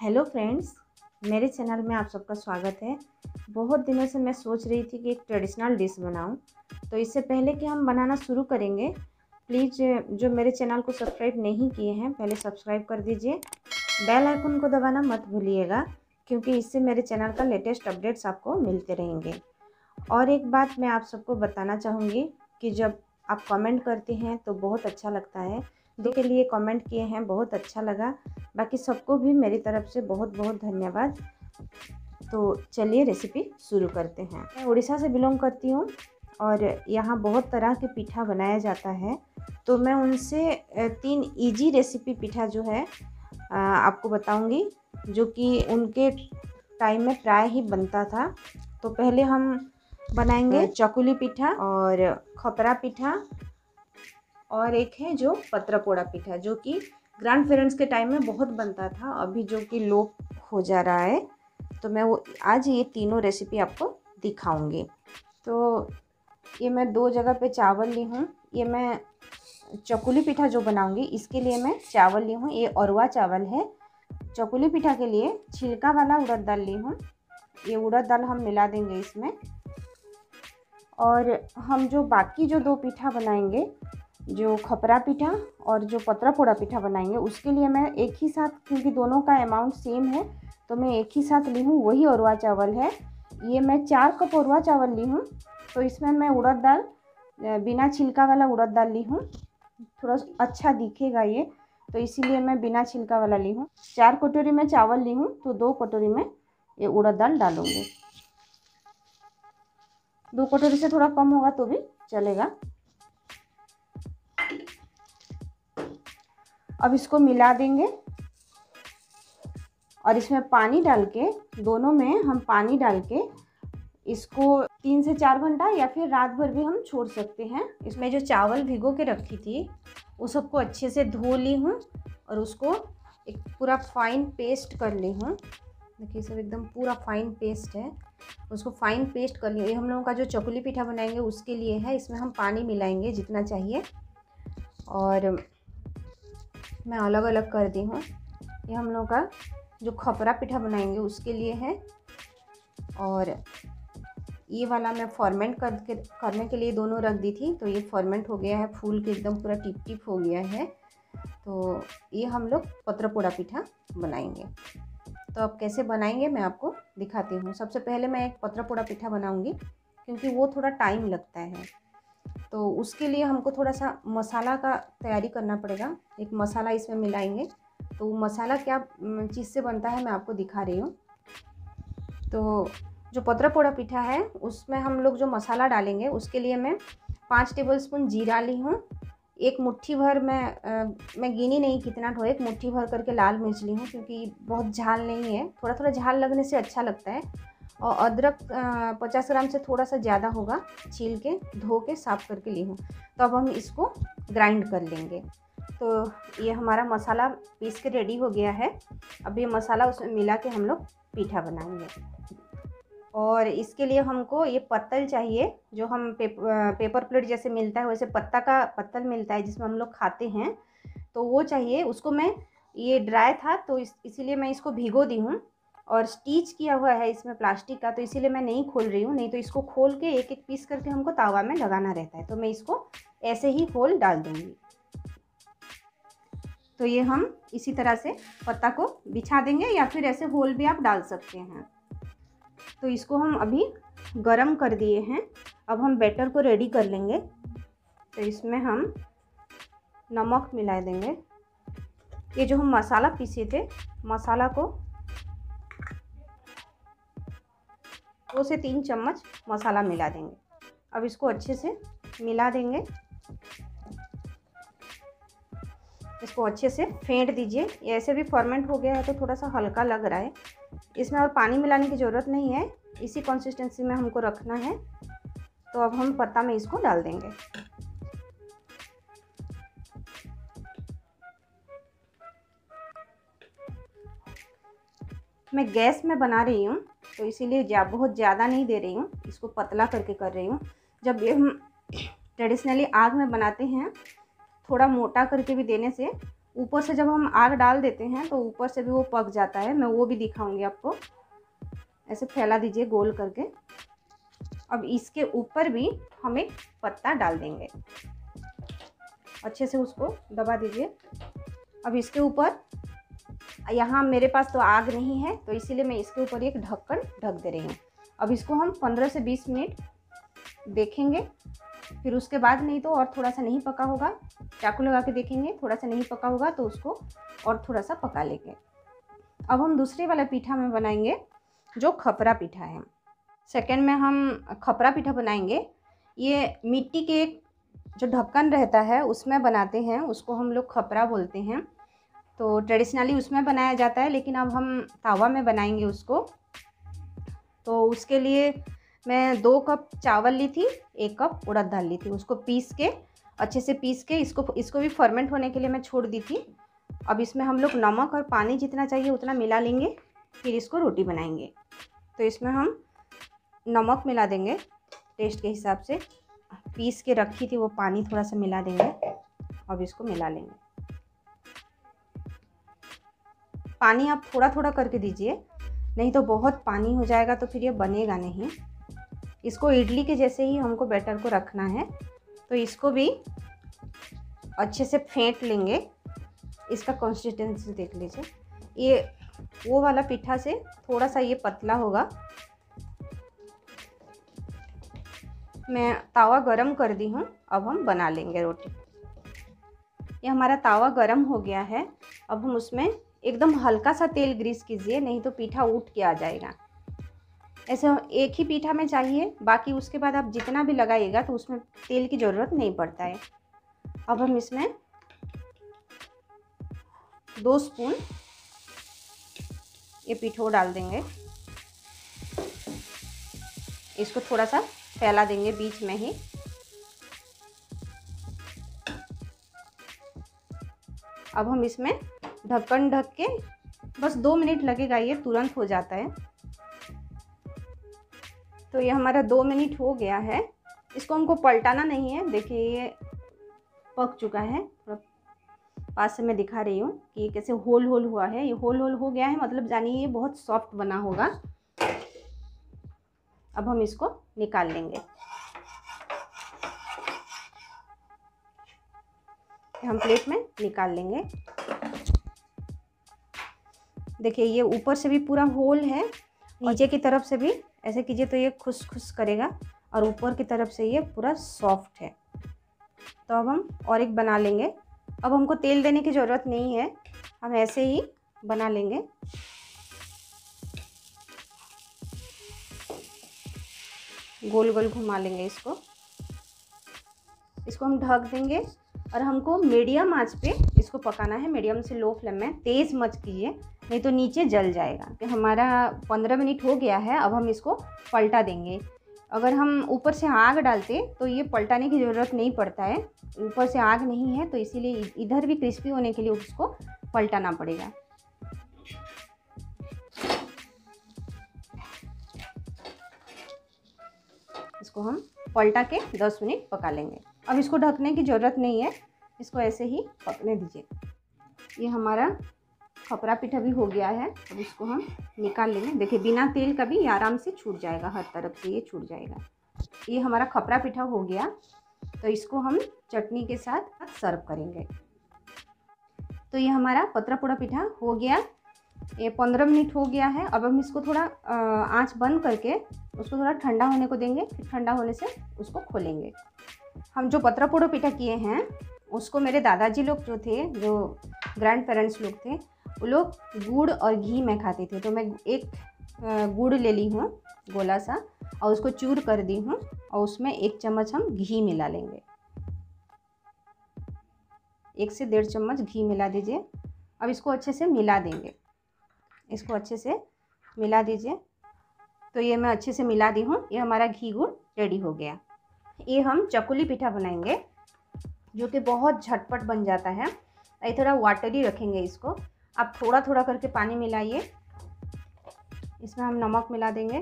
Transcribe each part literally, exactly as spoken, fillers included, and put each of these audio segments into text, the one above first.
Hello friends, मेरे channel में आप सबका स्वागत है। बहुत दिनों से मैं सोच रही थी कि एक ट्रेडिशनल डिश बनाऊं। तो इससे पहले कि हम बनाना शुरू करेंगे, प्लीज़ जो मेरे चैनल को सब्सक्राइब नहीं किए हैं पहले सब्सक्राइब कर दीजिए। बेल आइकन को दबाना मत भूलिएगा, क्योंकि इससे मेरे चैनल का लेटेस्ट अपडेट्स आपको मिलते रहेंगे। और एक बात मैं आप सबको बताना चाहूँगी कि जब आप कमेंट करते हैं तो बहुत अच्छा लगता है। दो के लिए कमेंट किए हैं, बहुत अच्छा लगा। बाकी सबको भी मेरी तरफ से बहुत बहुत धन्यवाद। तो चलिए रेसिपी शुरू करते हैं। मैं उड़ीसा से बिलोंग करती हूँ और यहाँ बहुत तरह के पीठा बनाया जाता है। तो मैं उनसे तीन इजी रेसिपी पीठा जो है आपको बताऊंगी, जो कि उनके टाइम में प्राय ही बनता था। तो पहले हम बनाएंगे चकुली पीठा और खपरा पीठा, और एक है जो पत्रपोड़ा पीठा, जो कि ग्रैंड पेरेंट्स के टाइम में बहुत बनता था, अभी जो कि लोप हो जा रहा है। तो मैं वो आज ये तीनों रेसिपी आपको दिखाऊंगी। तो ये मैं दो जगह पे चावल ली हूँ। ये मैं चकुली पीठा जो बनाऊंगी इसके लिए मैं चावल ली हूँ, ये अरवा चावल है। चकुली पीठा के लिए छिलका वाला उड़द दाल ली हूँ। ये उड़द दाल हम मिला देंगे इसमें। और हम जो बाकी जो दो पीठा बनाएंगे, जो खपरा पीठा और जो पत्रपोड़ा पीठा बनाएंगे, उसके लिए मैं एक ही साथ, क्योंकि दोनों का अमाउंट सेम है, तो मैं एक ही साथ ली हूँ। वही अरवा चावल है। ये मैं चार कप अरवा चावल ली हूँ। तो इसमें मैं उड़द दाल, बिना छिलका वाला उड़द दाल ली हूँ, थोड़ा अच्छा दिखेगा ये, तो इसीलिए मैं बिना छिलका वाला ली हूँ। चार कटोरी में चावल ली हूँ, तो दो कटोरी में ये उड़द दाल डालूँगी। दो कटोरी से थोड़ा कम होगा तो भी चलेगा। अब इसको मिला देंगे और इसमें पानी डाल के, दोनों में हम पानी डाल के इसको तीन से चार घंटा या फिर रात भर भी हम छोड़ सकते हैं। इसमें जो चावल भिगो के रखी थी उस सबको अच्छे से धो ली हूँ और उसको एक पूरा फाइन पेस्ट कर ली हूँ। देखिए सब एकदम पूरा फाइन पेस्ट है, उसको फाइन पेस्ट कर लिया। ये हम लोगों का जो चकुली पीठा बनाएंगे उसके लिए है। इसमें हम पानी मिलाएंगे जितना चाहिए, और मैं अलग अलग कर दी हूँ। ये हम लोगों का जो खपरा पीठा बनाएंगे उसके लिए है, और ये वाला मैं फॉर्मेंट कर के करने के लिए दोनों रख दी थी। तो ये फॉर्मेंट हो गया है, फूल के एकदम पूरा टिप टिप हो गया है। तो ये हम लोग पत्रपोड़ा पीठा बनाएंगे। तो अब कैसे बनाएंगे मैं आपको दिखाती हूँ। सबसे पहले मैं एक पत्रपोड़ा पीठा बनाऊँगी, क्योंकि वो थोड़ा टाइम लगता है। तो उसके लिए हमको थोड़ा सा मसाला का तैयारी करना पड़ेगा। एक मसाला इसमें मिलाएंगे। तो वो मसाला क्या चीज़ से बनता है मैं आपको दिखा रही हूँ। तो जो पत्रपोड़ा पीठा है उसमें हम लोग जो मसाला डालेंगे उसके लिए मैं पाँच टेबलस्पून जीरा ली हूँ। एक मुट्ठी भर मैं आ, मैं गिनी नहीं कितना ठो, एक मुट्ठी भर करके लाल मिर्च ली हूँ, क्योंकि बहुत झाल नहीं है, थोड़ा थोड़ा झाल लगने से अच्छा लगता है। और अदरक पचास ग्राम से थोड़ा सा ज़्यादा होगा, छील के धो के साफ़ करके ली हूँ। तो अब हम इसको ग्राइंड कर लेंगे। तो ये हमारा मसाला पीस के रेडी हो गया है। अब ये मसाला उसमें मिला के हम लोग पीठा बनाएंगे। और इसके लिए हमको ये पत्तल चाहिए, जो हम पेप, पेपर प्लेट जैसे मिलता है वैसे पत्ता का पत्तल मिलता है जिसमें हम लोग खाते हैं, तो वो चाहिए। उसको मैं, ये ड्राई था तो इस इसीलिए मैं इसको भिगो दी हूँ, और स्टिच किया हुआ है इसमें प्लास्टिक का, तो इसीलिए मैं नहीं खोल रही हूँ। नहीं तो इसको खोल के एक एक पीस करके हमको तावा में लगाना रहता है। तो मैं इसको ऐसे ही होल डाल दूँगी। तो ये हम इसी तरह से पत्ता को बिछा देंगे, या फिर ऐसे होल भी आप डाल सकते हैं। तो इसको हम अभी गरम कर दिए हैं। अब हम बैटर को रेडी कर लेंगे। तो इसमें हम नमक मिला देंगे। ये जो हम मसाला पीसे थे, मसाला को दो से तीन चम्मच मसाला मिला देंगे। अब इसको अच्छे से मिला देंगे। इसको अच्छे से फेंट दीजिए। ये ऐसे भी फॉर्मेंट हो गया है तो थोड़ा सा हल्का लग रहा है। इसमें और पानी मिलाने की ज़रूरत नहीं है, इसी कंसिस्टेंसी में हमको रखना है। तो अब हम पत्ता में इसको डाल देंगे। मैं गैस में बना रही हूँ, तो इसीलिए जा बहुत ज़्यादा नहीं दे रही हूँ, इसको पतला करके कर रही हूँ। जब ये हम ट्रेडिशनली आग में बनाते हैं, थोड़ा मोटा करके भी देने से ऊपर से जब हम आग डाल देते हैं तो ऊपर से भी वो पक जाता है, मैं वो भी दिखाऊंगी आपको। ऐसे फैला दीजिए गोल करके। अब इसके ऊपर भी हम एक पत्ता डाल देंगे, अच्छे से उसको दबा दीजिए। अब इसके ऊपर, यहाँ मेरे पास तो आग नहीं है तो इसीलिए मैं इसके ऊपर एक ढक्कन ढक दे रही हूँ। अब इसको हम पंद्रह से बीस मिनट देखेंगे, फिर उसके बाद नहीं तो और थोड़ा सा नहीं पका होगा, चाकू लगा के देखेंगे, थोड़ा सा नहीं पका होगा तो उसको और थोड़ा सा पका लेंगे। अब हम दूसरे वाला पीठा में बनाएंगे जो खपरा पीठा है। सेकंड में हम खपरा पीठा बनाएंगे। ये मिट्टी के एक जो ढक्कन रहता है उसमें बनाते हैं, उसको हम लोग खपरा बोलते हैं। तो ट्रेडिशनली उसमें बनाया जाता है, लेकिन अब हम तावा में बनाएंगे उसको। तो उसके लिए मैं दो कप चावल ली थी, एक कप उड़द दाल ली थी, उसको पीस के अच्छे से पीस के इसको इसको भी फर्मेंट होने के लिए मैं छोड़ दी थी। अब इसमें हम लोग नमक और पानी जितना चाहिए उतना मिला लेंगे, फिर इसको रोटी बनाएंगे। तो इसमें हम नमक मिला देंगे टेस्ट के हिसाब से, पीस के रखी थी वो पानी थोड़ा सा मिला देंगे। अब इसको मिला लेंगे। पानी आप थोड़ा थोड़ा करके दीजिए, नहीं तो बहुत पानी हो जाएगा तो फिर ये बनेगा नहीं। इसको इडली के जैसे ही हमको बैटर को रखना है। तो इसको भी अच्छे से फेंट लेंगे। इसका कंसिस्टेंसी देख लीजिए, ये वो वाला पीठा से थोड़ा सा ये पतला होगा। मैं तावा गरम कर दी हूँ, अब हम बना लेंगे रोटी। ये हमारा तावा गरम हो गया है। अब हम उसमें एकदम हल्का सा तेल ग्रीस कीजिए, नहीं तो पीठा उठ के आ जाएगा। ऐसे एक ही पीठा में चाहिए, बाकी उसके बाद आप जितना भी लगाइएगा तो उसमें तेल की ज़रूरत नहीं पड़ता है। अब हम इसमें दो स्पून ये पिठो डाल देंगे। इसको थोड़ा सा फैला देंगे बीच में ही। अब हम इसमें ढक्कन ढक के बस दो मिनट लगेगा, ये तुरंत हो जाता है। तो ये हमारा दो मिनट हो गया है। इसको हमको पलटाना नहीं है। देखिए ये पक चुका है। पास से मैं दिखा रही हूँ कि ये कैसे होल होल हुआ है। ये होल होल हो गया है, मतलब जानिए ये बहुत सॉफ्ट बना होगा। अब हम इसको निकाल लेंगे। हम प्लेट में निकाल लेंगे। देखिए ये ऊपर से भी पूरा होल है, नीचे की तरफ से भी ऐसे कीजिए तो ये खुश खुश करेगा, और ऊपर की तरफ से ये पूरा सॉफ्ट है। तो अब हम और एक बना लेंगे। अब हमको तेल देने की ज़रूरत नहीं है, हम ऐसे ही बना लेंगे। गोल गोल घुमा लेंगे इसको। इसको हम ढक देंगे और हमको मीडियम आंच पे इसको पकाना है, मीडियम से लो फ्लेम में। तेज़ मत कीजिए, नहीं तो नीचे जल जाएगा। कि हमारा पंद्रह मिनट हो गया है। अब हम इसको पलटा देंगे। अगर हम ऊपर से आग डालते तो ये पलटाने की ज़रूरत नहीं पड़ता है, ऊपर से आग नहीं है तो इसीलिए इधर भी क्रिस्पी होने के लिए उसको पलटाना पड़ेगा। इसको हम पलटा के दस मिनट पका लेंगे। अब इसको ढकने की ज़रूरत नहीं है, इसको ऐसे ही पकने दीजिए। ये हमारा खपरा पीठा भी हो गया है। अब इसको हम निकाल लेंगे। देखिए बिना तेल का भी ये आराम से छूट जाएगा, हर तरफ से ये छूट जाएगा। ये हमारा खपरा पीठा हो गया। तो इसको हम चटनी के साथ सर्व करेंगे। तो ये हमारा पतरा पोड़ा पीठा हो गया। ये पंद्रह मिनट हो गया है। अब हम इसको थोड़ा आंच बंद करके उसको थोड़ा ठंडा होने को देंगे, फिर ठंडा होने से उसको खोलेंगे। हम जो पतरा पोड़ा पीठा किए हैं उसको मेरे दादाजी लोग जो थे, जो ग्रैंड पेरेंट्स लोग थे, वो लोग गुड़ और घी में खाते थे। तो मैं एक गुड़ ले ली हूँ गोला सा, और उसको चूर कर दी हूँ, और उसमें एक चम्मच हम घी मिला लेंगे। एक से डेढ़ चम्मच घी मिला दीजिए। अब इसको अच्छे से मिला देंगे। इसको अच्छे से मिला दीजिए। तो ये मैं अच्छे से मिला दी हूँ। ये हमारा घी गुड़ रेडी हो गया। ये हम चकुली पीठा बनाएंगे, जो कि बहुत झटपट बन जाता है। ये थोड़ा वाटरी रखेंगे इसको। आप थोड़ा थोड़ा करके पानी मिलाइए। इसमें हम नमक मिला देंगे।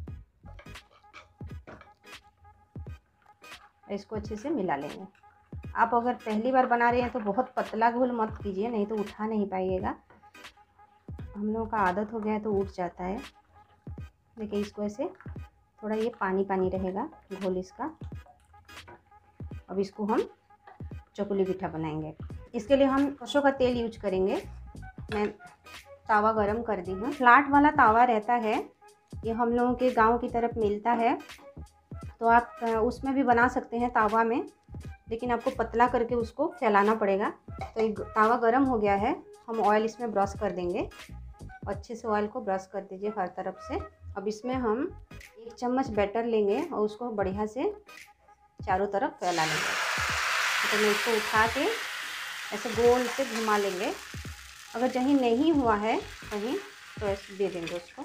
इसको अच्छे से मिला लेंगे। आप अगर पहली बार बना रहे हैं तो बहुत पतला घोल मत कीजिए, नहीं तो उठा नहीं पाइएगा। हम लोगों का आदत हो गया है तो उठ जाता है। देखिए इसको ऐसे थोड़ा ये पानी पानी रहेगा घोल इसका। अब इसको हम चकुली पिठा बनाएंगे। इसके लिए हम सरसों का तेल यूज करेंगे। मैं तावा गरम कर दी हूँ। फ्लैट वाला तावा रहता है, ये हम लोगों के गांव की तरफ मिलता है, तो आप उसमें भी बना सकते हैं तावा में, लेकिन आपको पतला करके उसको फैलाना पड़ेगा। तो एक तावा गरम हो गया है, हम ऑयल इसमें ब्रश कर देंगे। अच्छे से ऑयल को ब्रश कर दीजिए हर तरफ से। अब इसमें हम एक चम्मच बैटर लेंगे और उसको बढ़िया से चारों तरफ फैला लेंगे। तो मैं इसको उठा के ऐसे गोल से घुमा लेंगे। अगर कहीं नहीं हुआ है कहीं तो ऐसे दे देंगे उसको।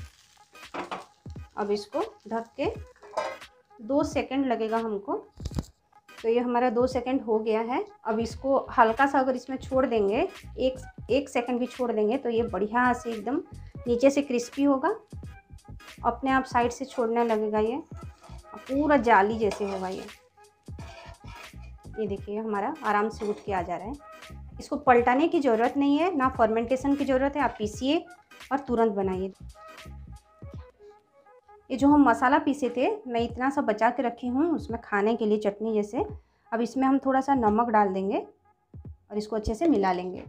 अब इसको ढक के दो सेकंड लगेगा हमको। तो ये हमारा दो सेकंड हो गया है। अब इसको हल्का सा अगर इसमें छोड़ देंगे, एक एक सेकंड भी छोड़ देंगे, तो ये बढ़िया से एकदम नीचे से क्रिस्पी होगा, अपने आप साइड से छोड़ने लगेगा, ये पूरा जाली जैसे होगा। ये ये देखिए हमारा आराम से उठ के आ जा रहा है। इसको पलटाने की ज़रूरत नहीं है, ना फर्मेंटेशन की ज़रूरत है। आप पीसिए और तुरंत बनाइए। ये जो हम मसाला पीसे थे, मैं इतना सा बचा के रखी हूँ उसमें खाने के लिए चटनी जैसे। अब इसमें हम थोड़ा सा नमक डाल देंगे और इसको अच्छे से मिला लेंगे।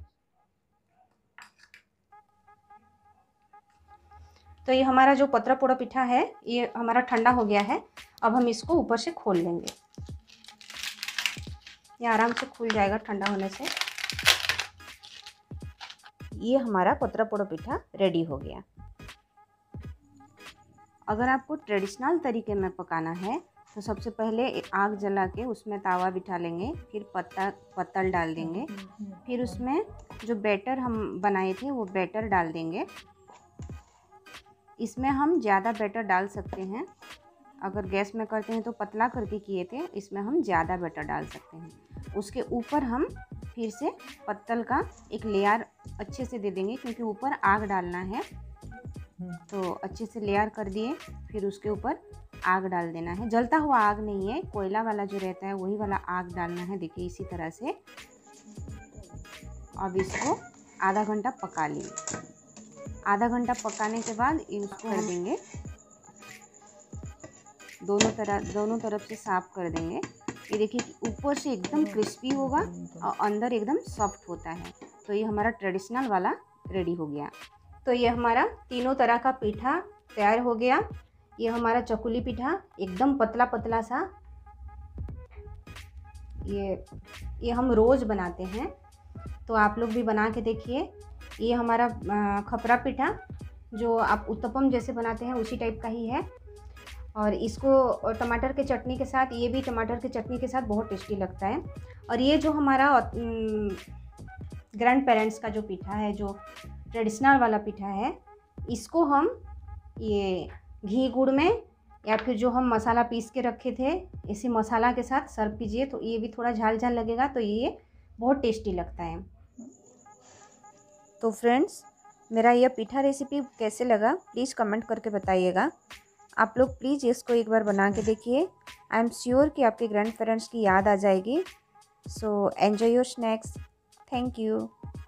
तो ये हमारा जो पतरा पोड़ा पिठा है ये हमारा ठंडा हो गया है। अब हम इसको ऊपर से खोल लेंगे। ये आराम से खुल जाएगा ठंडा होने से। ये हमारा पतरा पोड़ा पिठा रेडी हो गया। अगर आपको ट्रेडिशनल तरीके में पकाना है तो सबसे पहले आग जला के उसमें तावा बिठा लेंगे, फिर पत्ता पत्तल डाल देंगे, फिर उसमें जो बैटर हम बनाए थे वो बैटर डाल देंगे। इसमें हम ज़्यादा बैटर डाल सकते हैं। अगर गैस में करते हैं तो पतला करके किए थे, इसमें हम ज़्यादा बैटर डाल सकते हैं। उसके ऊपर हम फिर से पत्तल का एक लेयर अच्छे से दे देंगे, क्योंकि ऊपर आग डालना है। तो अच्छे से लेयर कर दिए, फिर उसके ऊपर आग डाल देना है। जलता हुआ आग नहीं है, कोयला वाला जो रहता है वही वाला आग डालना है। देखिए इसी तरह से। अब इसको आधा घंटा पका लिए। आधा घंटा पकाने के बाद इसको कर देंगे, दोनों तरफ दोनों तरफ से साफ कर देंगे। ये देखिए ऊपर से एकदम क्रिस्पी होगा और अंदर एकदम सॉफ्ट होता है। तो ये हमारा ट्रेडिशनल वाला रेडी हो गया। तो ये हमारा तीनों तरह का पीठा तैयार हो गया। ये हमारा चकुली पीठा एकदम पतला पतला सा, ये ये हम रोज़ बनाते हैं, तो आप लोग भी बना के देखिए। ये हमारा खपरा पीठा जो आप उत्तपम जैसे बनाते हैं उसी टाइप का ही है, और इसको टमाटर के चटनी के साथ, ये भी टमाटर के चटनी के साथ बहुत टेस्टी लगता है। और ये जो हमारा ग्रैंड पेरेंट्स का जो पीठा है, जो ट्रेडिशनल वाला पीठा है, इसको हम ये घी गुड़ में या फिर जो हम मसाला पीस के रखे थे इसी मसाला के साथ सर्व कीजिए, तो ये भी थोड़ा झाल झाल लगेगा, तो ये बहुत टेस्टी लगता है। तो फ्रेंड्स, मेरा यह पीठा रेसिपी कैसे लगा प्लीज़ कमेंट करके बताइएगा। आप लोग प्लीज़ इसको एक बार बना के देखिए। आई एम श्योर कि आपके ग्रैंड पेरेंट्स की याद आ जाएगी। So enjoy your snacks. Thank you.